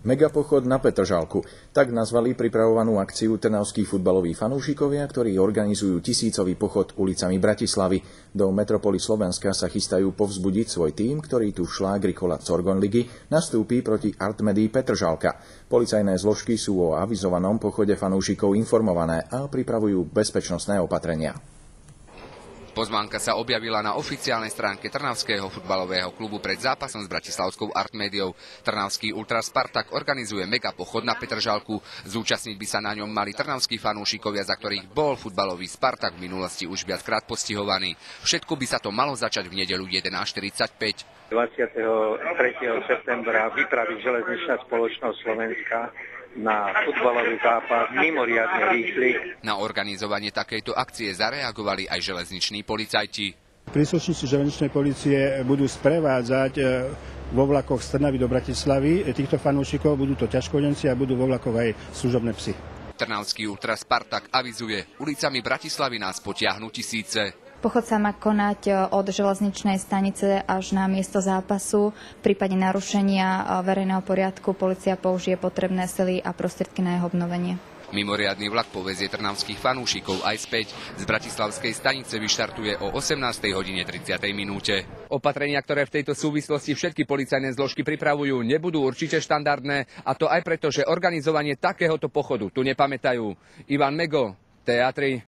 Megapochod na Petržalku. Tak nazvali pripravovanú akciu trnavskí futbaloví fanúšikovia, ktorí organizujú tisícový pochod ulicami Bratislavy. Do metropoly Slovenska sa chystajú povzbudiť svoj tím, ktorý tu v šlágri kola Corgon ligy nastúpi proti Artmedii Petržalka. Policajné zložky sú o avizovanom pochode fanúšikov informované a pripravujú bezpečnostné opatrenia. Pozvánka sa objavila na oficiálnej stránke Trnavského futbalového klubu pred zápasom s bratislavskou Artmédiou. Trnavský Ultra Spartak organizuje megapochod na Petržalku. Zúčastniť by sa na ňom mali trnavskí fanúšikovia, za ktorých bol futbalový Spartak v minulosti už viackrát postihovaný. Všetko by sa to malo začať v nedeľu 11:45. 23. septembra vypraví železničná spoločnosť Slovenska na futbalový zápas mimoriadne rýchly. Na organizovanie takejto akcie zareagovali aj železniční policajti. Príslušníci železničnej polície budú sprevádzať vo vlakoch z Trnavy do Bratislavy týchto fanúšikov, budú to ťažkodenci a budú vo vlakoch aj služobné psy. Trnavský Ultra Spartak avizuje, ulicami Bratislavy nás potiahnu tisíce. Pochod sa má konať od železničnej stanice až na miesto zápasu. V prípade narušenia verejného poriadku polícia použije potrebné sily a prostriedky na jeho obnovenie. Mimoriadny vlak povezie trnavských fanúšikov aj späť. Z bratislavskej stanice vyštartuje o 18:30. Opatrenia, ktoré v tejto súvislosti všetky policajné zložky pripravujú, nebudú určite štandardné, a to aj preto, že organizovanie takéhoto pochodu tu nepamätajú. Ivan Mego, TA3.